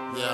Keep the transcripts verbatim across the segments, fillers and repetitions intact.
Yeah.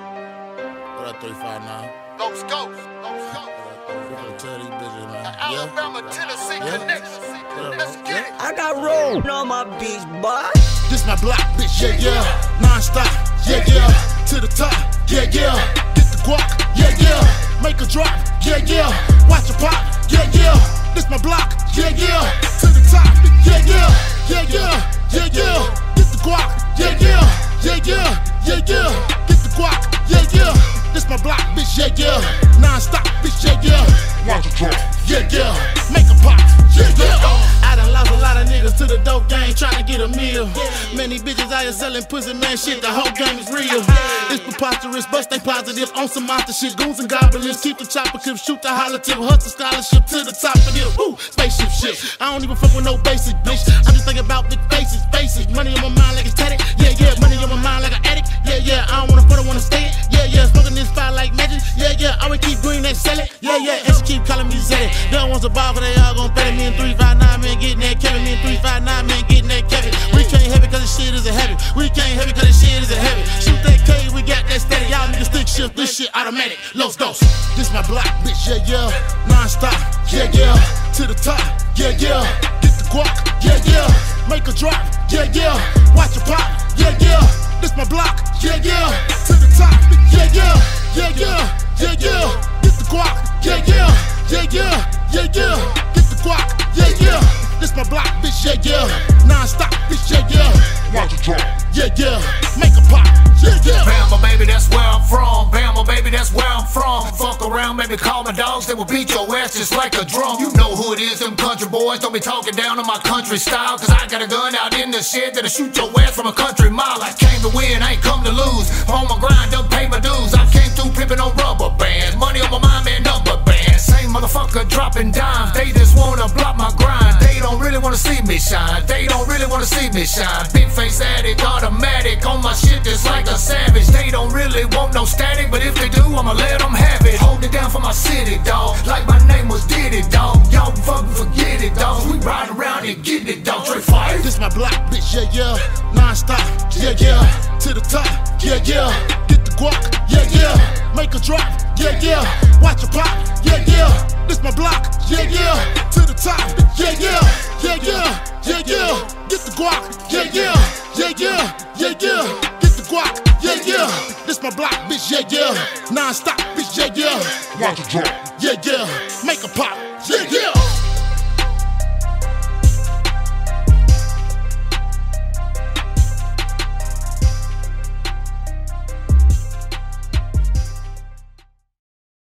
What up, three five nine? Ghost, ghost, ghost, ghost. Tell these bitches, man. Alabama, Tennessee Yeah. connection. Let's get it. I got roll on my beach, boy. This my block, bitch, yeah, yeah. Non-stop, yeah, yeah. To the top, yeah, yeah. Get the guac, yeah, yeah. Make a drop, yeah, yeah. Watch it pop, yeah, yeah. This my block, yeah, yeah. To the top, yeah, yeah. Yeah, yeah, yeah, yeah. Get the guac, yeah, yeah. Yeah, yeah, yeah, yeah. Get the guac, yeah, yeah. This my block, bitch, yeah, yeah. Non-stop, bitch, yeah, yeah. Watch it drop, yeah, yeah. Make a pop, yeah, yeah. I done lost a lot of niggas to the dope game trying to get a meal. Many bitches out here selling pussy, man, shit, the whole game is real. It's preposterous, but stay positive on some monster shit. Goons and goblins, keep the chopper clip, shoot the holler tip, hustle scholarship to the top of this. Woo, spaceship shit. I don't even fuck with no basic, bitch. I'm just thinking about big faces, faces. Money on my mind like it's tatted. Yeah, yeah, money on my mind like an addict. Yeah, yeah, I don't wanna put, I wanna stay it. Yeah, yeah, smoking this fire like magic. Yeah, yeah, I would keep doing that, sell it. Yeah, yeah, and she keep calling me Zeddy. They don't want to ball, cause they all gon' pay me in three five nine, man, getting that Kevin. Me in three five nine, man, getting that Kevin. We can't have it cause this shit is a habit. We can't have it cause this shit is a habit. Shoot that K, we got that steady. Y'all niggas stick shift, this shit automatic. Los Dos. This my block, bitch, yeah, yeah. Non-stop, yeah, yeah. To the top, yeah, yeah. Get the guac, yeah, yeah. Make a drop, yeah, yeah. Watch it pop, yeah, yeah. This my block, yeah, yeah. To the top, yeah, yeah. Yeah, yeah, yeah, yeah. Get the guac, yeah, yeah. Yeah, yeah, yeah, yeah. Get the guac, yeah, yeah. This my block, bitch, yeah, yeah. Non-stop, bitch, yeah, yeah. Watch it drop, yeah, yeah. Make a pop, yeah, yeah. Bama, baby, that's where I'm from. Bama, baby, that's where I'm from. Fuck around, baby, call my dogs. They will beat your ass just like a drum. You know who it is, them country boys. Don't be talking down on my country style. Cause I got a gun out in the shed that'll shoot your ass from a country mile. I came to win, I ain't come to lose. I'm on my grind, done pay my dues. I came through pimping on rubber bands. Money on my mind, man, number bands. Same motherfucker dropping dimes. They just wanna block my grind. They don't really wanna see me shine. They don't really wanna see me shine. Big face addict, automatic on my shit just like a savage. They don't really want no static, but if they do, I'ma let them have it. Hold it down for my city, dawg. Like my name was Diddy, dawg. Y'all can fucking forget it, dawg. We ride around and get it, dawg. Straight fire. This my block, bitch, yeah, yeah. Non-stop, yeah, yeah. To the top, yeah, yeah. Get the guac, yeah, yeah. Make a drop, yeah, yeah. Watch it pop, yeah, yeah. This my block, yeah, yeah. To the top, yeah, yeah. Yeah, yeah, yeah, yeah. Get the guac, yeah, yeah. Yeah, yeah, yeah, yeah. Get the guac, yeah, yeah. This my block, bitch, yeah, yeah. Non-stop, bitch, yeah, yeah. Watch it drop, yeah, yeah. Make a pop, yeah, yeah.